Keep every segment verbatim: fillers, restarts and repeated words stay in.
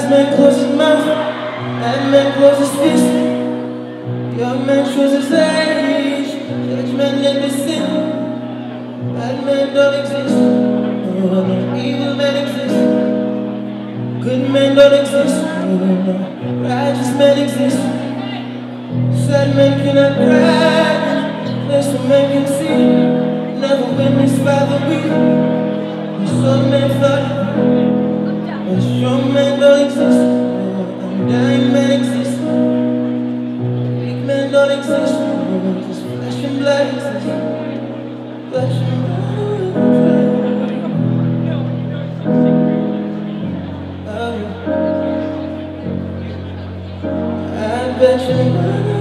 Righteous man closes his mouth, bad man closes his fist. Young man shows his age, judgment never sin. Bad men don't exist, no, no, evil men exist. Good men don't exist, no, no, righteous men exist. Sad men cannot cry, blessed men can see. Never witnessed by the weak, and some men fight. But strong men don't exist, no, undying men exist. Weak men don't exist, no, just flesh and blood exist. Flesh and blood. Oh, I bet you know.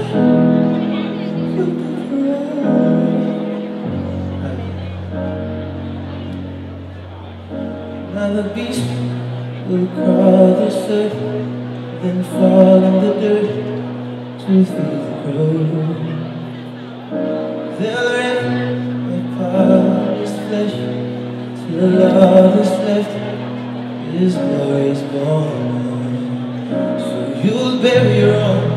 Now the beast will crawl this earth, then fall in the dirt to feed the crow. They'll rip apart his flesh till all that's left is glorious born. So you'll bury your own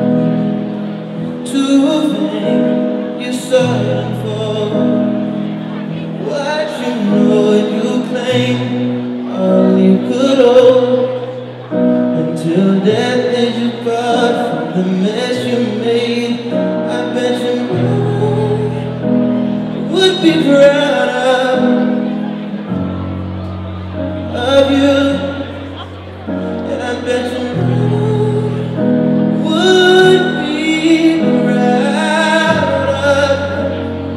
to vain you saw it unfold. What you know and you claim all you could hold, until death did you part from the mess you made. I bet your mother would be proud of, of you. And I bet your mother would be proud of.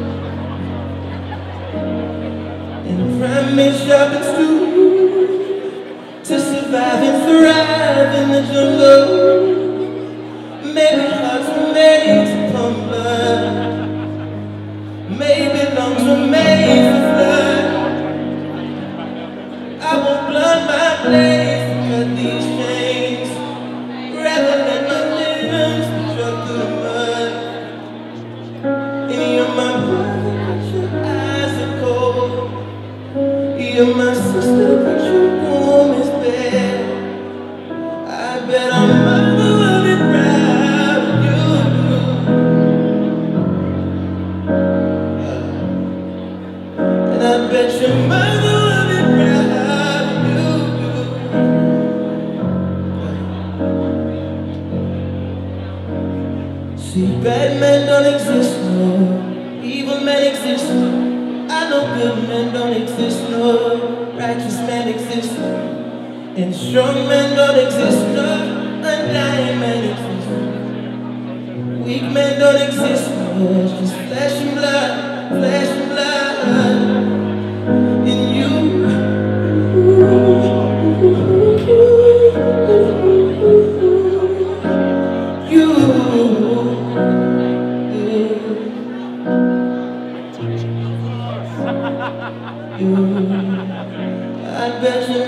And prime me sharpens too, to survive and thrive in the jungle. Maybe hearts were made to pump blood, maybe lungs were made for flood. I won't blunt my blades to cut these chains, rather let my limbs be dragged through the mud. And you're my brother, but your eyes are cold. You're my sister, but your home is bare. I bet our mother will be proud of you. And I bet your mother will be proud of you. See, bad men don't exist, no. Evil men exist. I know good men don't exist, no. Righteous men exist. And strong men don't exist, no. Undying men exist. Weak men don't exist, no. It's just flesh and blood, flesh and blood. And you, you, you, I bet you